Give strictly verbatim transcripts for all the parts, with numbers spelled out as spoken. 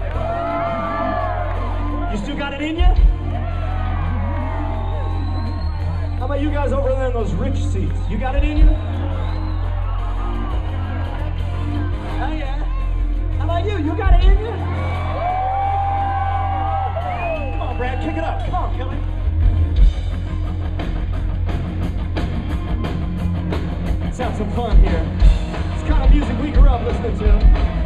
You still got it in you? How about you guys over there in those rich seats? You got it in you? Oh yeah. How about you? You got it in you? Come on, Brad, kick it up. Come on, Kelly. Let's have some fun here. It's the kind of music we grew up listening to.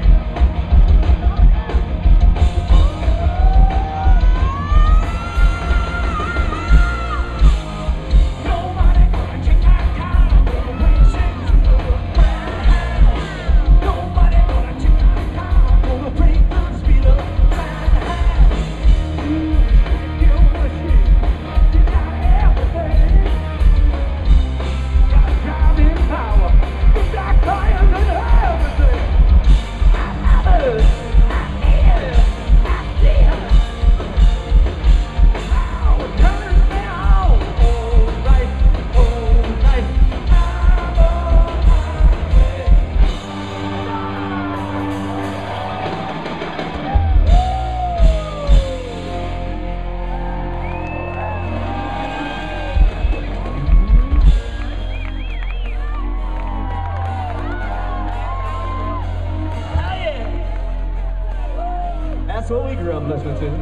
That's what we grew up listening to.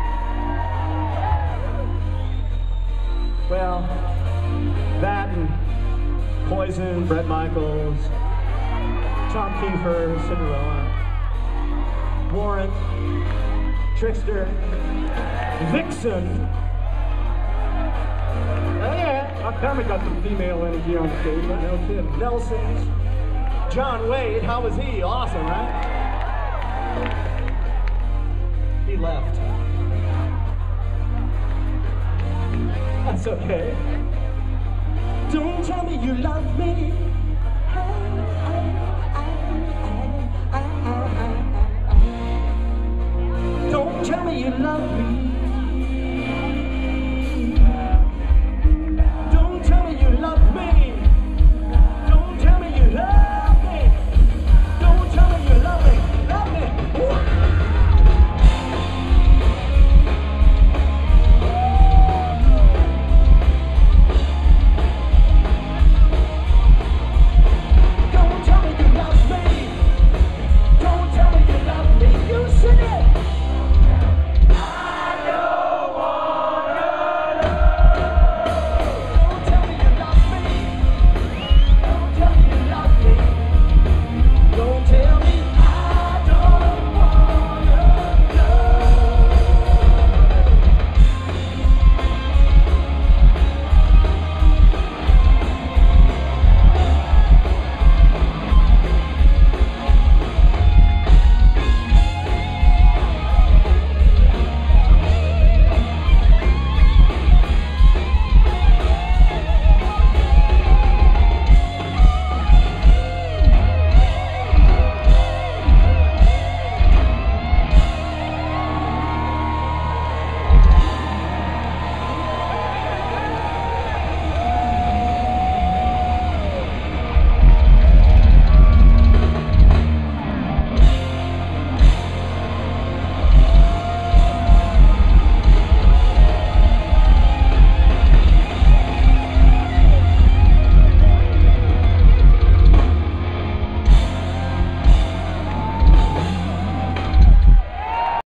Well, that and Poison, Bret Michaels, Tom Kiefer, Cinderella, Warrant, Trickster, Vixen. Oh yeah, I kind of got some female energy on stage, but no kidding. Nelson's, John Wade, how was he? Awesome, right? He left. That's okay. Don't tell me you love me.